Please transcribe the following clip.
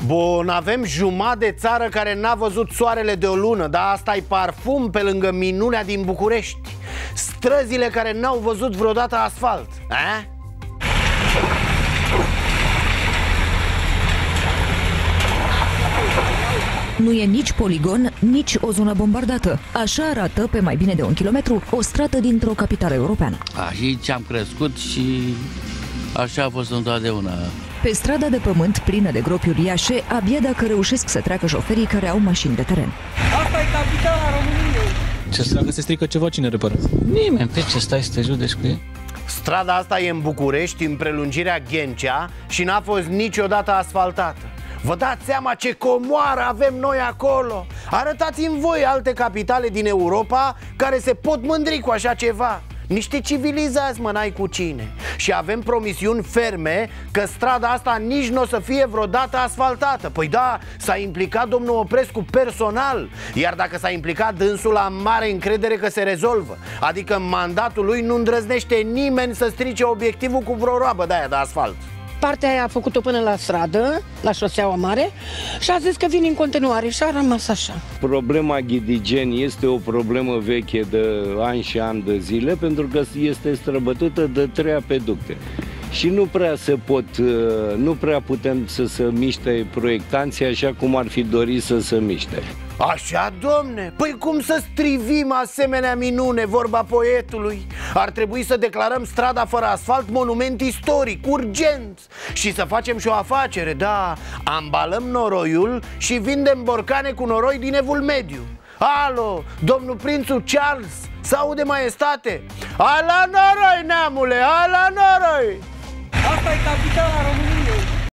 Bun, avem jumătate de țară care n-a văzut soarele de o lună, dar asta e parfum pe lângă minunea din București. Străzile care n-au văzut vreodată asfalt. Nu e nici poligon, nici o zonă bombardată. Așa arată, pe mai bine de 1 kilometru, o stradă dintr-o capitală europeană. Aici am crescut și așa a fost întotdeauna. Pe strada de pământ plină de gropi uriașe, abia dacă reușesc să treacă șoferii care au mașini de teren. Asta e capitala României. Dacă se strică ceva, cine repară? Nimeni, pe ce stai să te judeci cu el? Strada asta e în București, în prelungirea Ghencea, și n-a fost niciodată asfaltată. Vă dați seama ce comoară avem noi acolo? Arătați-mi voi alte capitale din Europa care se pot mândri cu așa ceva. Niște civilizați, mă, n-ai cu cine. Și avem promisiuni ferme că strada asta nici nu o să fie vreodată asfaltată. Păi da, s-a implicat domnul Oprescu personal. Iar dacă s-a implicat dânsul, am mare încredere că se rezolvă. Adică în mandatul lui nu îndrăznește nimeni să strice obiectivul cu vreo roabă de-aia de asfalt. Partea aia a făcut-o până la stradă, la șoseaua mare, și a zis că vine în continuare și a rămas așa. Problema Ghidigeni este o problemă veche de ani și ani de zile, pentru că este străbătută de 3 apeducte. Și nu prea putem să se miște proiectanții așa cum ar fi dorit să se miște. Așa, domne? Păi cum să strivim asemenea minune, vorba poetului? Ar trebui să declarăm strada fără asfalt monument istoric, urgent. Și să facem și o afacere, da, ambalăm noroiul și vindem borcane cu noroi din Evul Mediu. Alo, domnul prințul Charles, s-aude, maestate? Ala noroi, neamule, ala noroi! Asta e capitala României.